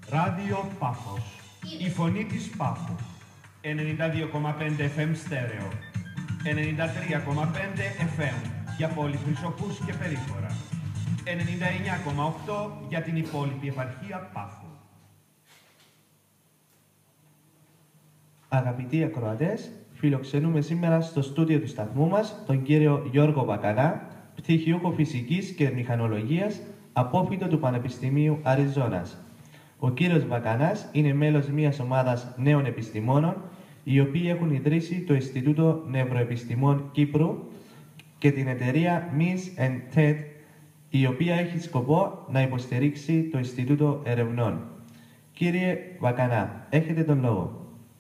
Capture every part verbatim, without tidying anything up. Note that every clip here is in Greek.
Ράδιο Πάφος. Η φωνή της Πάφου. ενενήντα δύο κόμμα πέντε εφ εμ στέρεο. ενενήντα τρία κόμμα πέντε εφ εμ για πόλη Χρυσοχούς και περίφορα. ενενήντα εννιά κόμμα οκτώ για την υπόλοιπη επαρχία Πάφου. Αγαπητοί ακροατές, φιλοξενούμε σήμερα στο στούντιο του σταθμού μας τον κύριο Γιώργο Βακανά, πτυχιούχο φυσικής και μηχανολογίας, απόφοιτο του Πανεπιστημίου Αριζόνας. Ο κύριος Βακανάς είναι μέλος μιας ομάδας νέων επιστημόνων, οι οποίοι έχουν ιδρύσει το Ινστιτούτο Νευροεπιστημών Κύπρου και την εταιρεία μις εντ τεντ, η οποία έχει σκοπό να υποστηρίξει το Ινστιτούτο Ερευνών. Κύριε Βακανά, έχετε τον λόγο.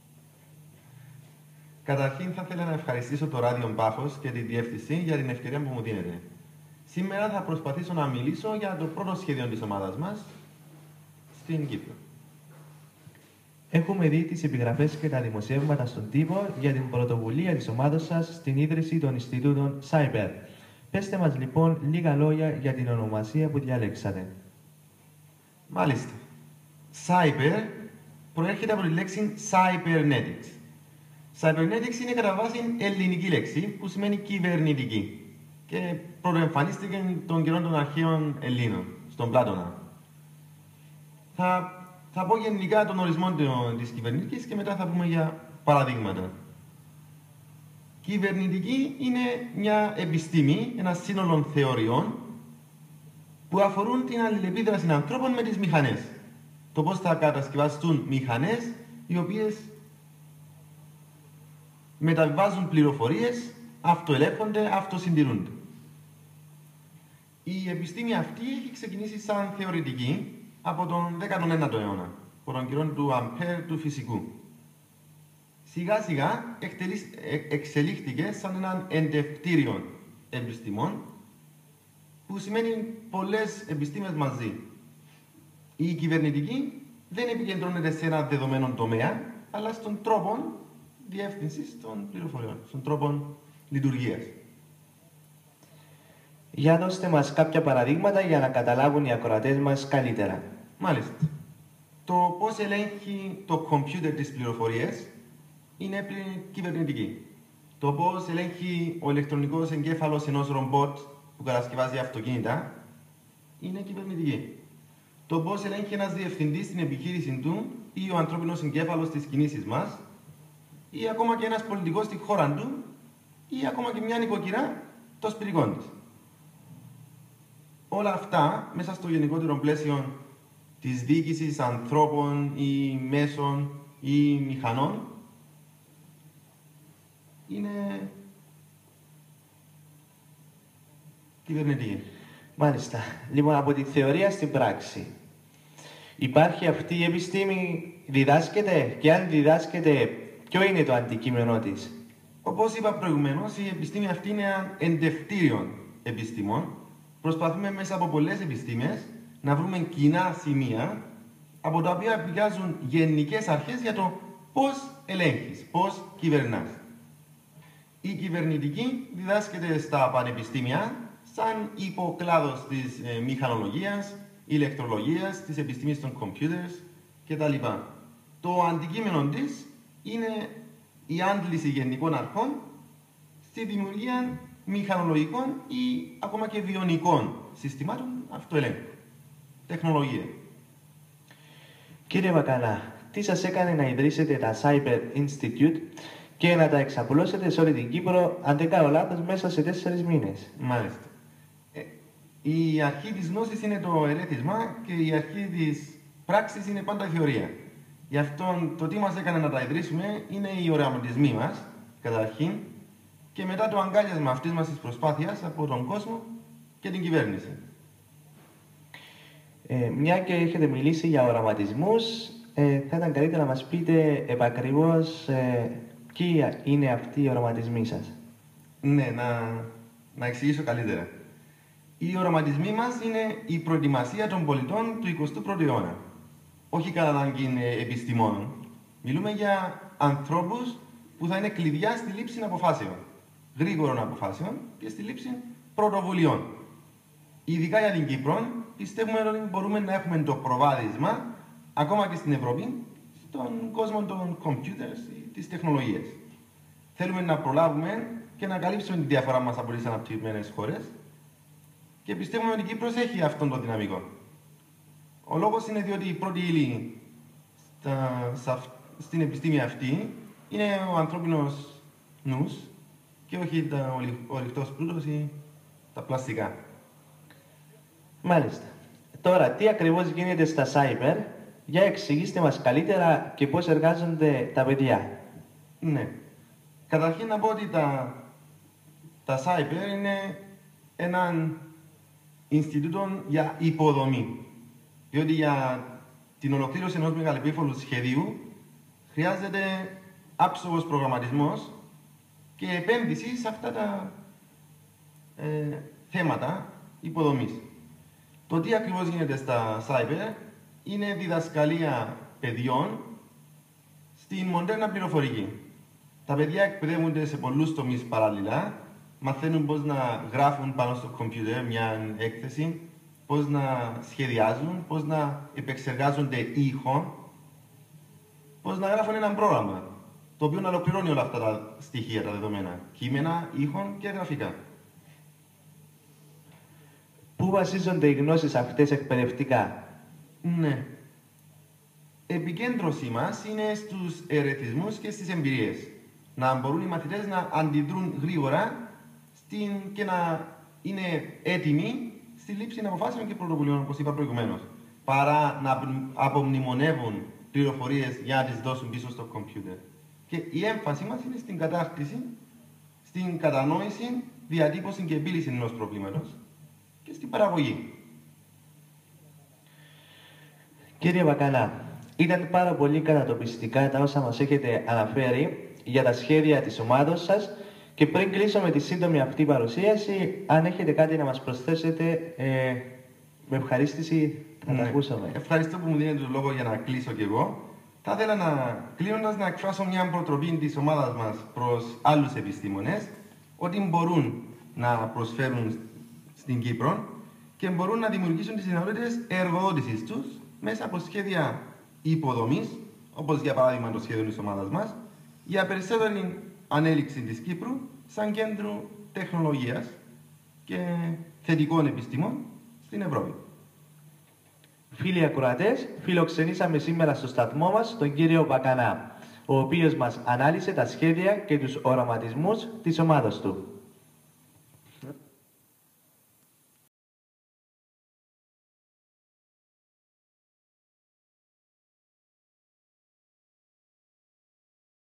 Καταρχήν, θα ήθελα να ευχαριστήσω το Ράδιο Πάφος και τη Διεύθυνση για την ευκαιρία που μου δίνετε. Σήμερα θα προσπαθήσω να μιλήσω για το πρώτο σχέδιο της ομάδας μας στην Κύπρο. Έχουμε δει τις επιγραφές και τα δημοσιεύματα στον τύπο για την πρωτοβουλία της ομάδας σας στην ίδρυση των Ινστιτούτων Cyber. Πέστε μας λοιπόν λίγα λόγια για την ονομασία που διαλέξατε. Μάλιστα. Cyber προέρχεται από τη λέξη Cybernetics. Cybernetics είναι κατά βάση ελληνική λέξη που σημαίνει κυβερνητική και πρωτοεμφανίστηκε των καιρών των αρχαίων Ελλήνων, στον Πλάτωνα. Θα, θα πω γενικά τον ορισμό της κυβερνητικής και μετά θα πούμε για παραδείγματα. Κυβερνητική είναι μια επιστήμη, ένα σύνολο θεωριών που αφορούν την αλληλεπίδραση ανθρώπων με τις μηχανές. Το πώς θα κατασκευαστούν μηχανές οι οποίες μεταβιβάζουν πληροφορίες, αυτοελέγχονται, αυτοσυντηρούνται. Η επιστήμη αυτή έχει ξεκινήσει σαν θεωρητική από τον δέκατο ένατο αιώνα, από τον καιρό του Αμπέρ του φυσικού. Σιγά σιγά εξελίχθηκε σαν έναν εντευτήριο επιστημών, που σημαίνει πολλές επιστήμες μαζί. Η κυβερνητική δεν επικεντρώνεται σε ένα δεδομένο τομέα, αλλά στον τρόπο διεύθυνσης των πληροφοριών, στον τρόπο λειτουργίας. Για δώστε μας κάποια παραδείγματα για να καταλάβουν οι ακροατές μας καλύτερα. Μάλιστα. Το πώς ελέγχει το κομπιούτερ τις πληροφορίες είναι κυβερνητική. Το πώς ελέγχει ο ηλεκτρονικός εγκέφαλος ενός ρομπότ που κατασκευάζει αυτοκίνητα είναι κυβερνητική. Το πώς ελέγχει ένας διευθυντής στην επιχείρηση του ή ο ανθρώπινος εγκέφαλος στις κινήσεις μας, ή ακόμα και ένας πολιτικός στη χώρα του, ή ακόμα και μια νοικοκυρά το σπιτικό της. Όλα αυτά μέσα στο γενικότερο πλαίσιο της διοίκησης ανθρώπων ή μέσων ή μηχανών είναι κυβερνητική. Μάλιστα. Λοιπόν, από τη θεωρία στην πράξη. Υπάρχει αυτή η επιστήμη, διδάσκεται, και αν διδάσκεται, ποιο είναι το αντικείμενό της? Όπως είπα προηγουμένως, η επιστήμη αυτή είναι ένα εντευτήριο επιστήμων. Προσπαθούμε μέσα από πολλές επιστήμες να βρούμε κοινά σημεία από τα οποία πηγάζουν γενικές αρχές για το πώς ελέγχεις, πώς κυβερνάς. Η κυβερνητική διδάσκεται στα πανεπιστήμια σαν υποκλάδος της ε, μηχανολογίας, ηλεκτρολογίας, της επιστήμης των computers κτλ. Το αντικείμενο της είναι η άντληση γενικών αρχών στη δημιουργία μηχανολογικών ή ακόμα και βιονικών συστημάτων αυτοελέγχου. Τεχνολογία. Κύριε Βακανά, τι σας έκανε να ιδρύσετε τα Cyber Institute και να τα εξαπλώσετε σε όλη την Κύπρο, αν δεν κάνω λάθος, μέσα σε τέσσερις μήνες? Μάλιστα. Ε, η αρχή της γνώσης είναι το ερέθισμα και η αρχή της πράξης είναι πάντα η θεωρία. Γι' αυτό το τι μας έκανε να τα ιδρύσουμε είναι οι οραματισμοί μας, καταρχήν, και μετά το αγκάλιασμα αυτής μας της προσπάθειας από τον κόσμο και την κυβέρνηση. Ε, μια και έχετε μιλήσει για οραματισμούς, ε, θα ήταν καλύτερα να μας πείτε επακριβώς ε, ποιοι είναι αυτοί οι οραματισμοί σας. Ναι, να, να εξηγήσω καλύτερα. Οι οραματισμοί μας είναι η προετοιμασία των πολιτών του εικοστού πρώτου αιώνα. Όχι κατά ανάγκη επιστημόνων. Μιλούμε για ανθρώπους που θα είναι κλειδιά στη λήψη αποφάσεων. Γρήγορων αποφάσεων και στη λήψη πρωτοβουλειών. Ειδικά για την Κύπρο, πιστεύουμε ότι μπορούμε να έχουμε το προβάδισμα ακόμα και στην Ευρώπη, στον κόσμο των computers ή της τεχνολογίας. Θέλουμε να προλάβουμε και να καλύψουμε τη διαφορά μας από τις αναπτυγμένες χώρες και πιστεύουμε ότι η Κύπρος έχει αυτόν τον δυναμικό. Ο λόγος είναι διότι η πρώτη ύλη στα, στα, στην επιστήμη αυτή είναι ο ανθρώπινος νους και όχι τα, ο ρηχτός πλούτος ή τα πλαστικά. Μάλιστα. Τώρα, τι ακριβώς γίνεται στα cyber, για εξηγήστε μας καλύτερα και πώς εργάζονται τα παιδιά. Ναι. Καταρχήν να πω ότι τα, τα cyber είναι έναν Ινστιτούτο για υποδομή. Διότι για την ολοκλήρωση ενός μεγαλεπίβολου σχεδίου χρειάζεται άψογος προγραμματισμός και επένδυση σε αυτά τα ε, θέματα υποδομής. Το τι ακριβώς γίνεται στα cyber είναι διδασκαλία παιδιών στην μοντέρνα πληροφορική. Τα παιδιά εκπαιδεύονται σε πολλούς τομείς παράλληλα, μαθαίνουν πώς να γράφουν πάνω στο κομπιούτερ μια έκθεση, πώς να σχεδιάζουν, πώς να επεξεργάζονται ήχο, πώς να γράφουν ένα πρόγραμμα, το οποίο να ολοκληρώνει όλα αυτά τα στοιχεία, τα δεδομένα, κείμενα, ήχων και γραφικά. Πού βασίζονται οι γνώσεις αυτές εκπαιδευτικά? Ναι. Επικέντρωσή μας είναι στους ερεθισμούς και στις εμπειρίες. Να μπορούν οι μαθητές να αντιδρούν γρήγορα στην... και να είναι έτοιμοι στη λήψη αποφάσεων και πρωτοβουλίων, όπως είπα προηγουμένως, παρά να απομνημονεύουν πληροφορίες για να τις δώσουν πίσω στο κομπιούτερ. Και η έμφαση μας είναι στην κατάρτιση, στην κατανόηση, διατύπωση και επίλυση ενός προβλήματος και στην παραγωγή. Κύριε Μπακανά, ήταν πάρα πολύ κατατοπιστικά τα όσα μας έχετε αναφέρει για τα σχέδια της ομάδος σας και πριν κλείσω με τη σύντομη αυτή παρουσίαση, αν έχετε κάτι να μας προσθέσετε, ε, με ευχαρίστηση θα ναι. τα ακούσαμε. Ευχαριστώ που μου δίνετε τον λόγο για να κλείσω κι εγώ. Θα ήθελα να, κλείνοντας, να εκφράσω μια προτροπή της ομάδας μας προς άλλους επιστήμονες ότι μπορούν να προσφέρουν στην Κύπρο και μπορούν να δημιουργήσουν τις δυνατότητες εργοδότησης τους μέσα από σχέδια υποδομής, όπως για παράδειγμα το σχέδιο της ομάδας μας, για περισσότερη ανέλυξη της Κύπρου σαν κέντρο τεχνολογίας και θετικών επιστήμων στην Ευρώπη. Φίλοι ακροατές, φιλοξενήσαμε σήμερα στο σταθμό μας τον κύριο Μπακανά, ο οποίος μας ανάλυσε τα σχέδια και τους οραματισμούς της ομάδας του.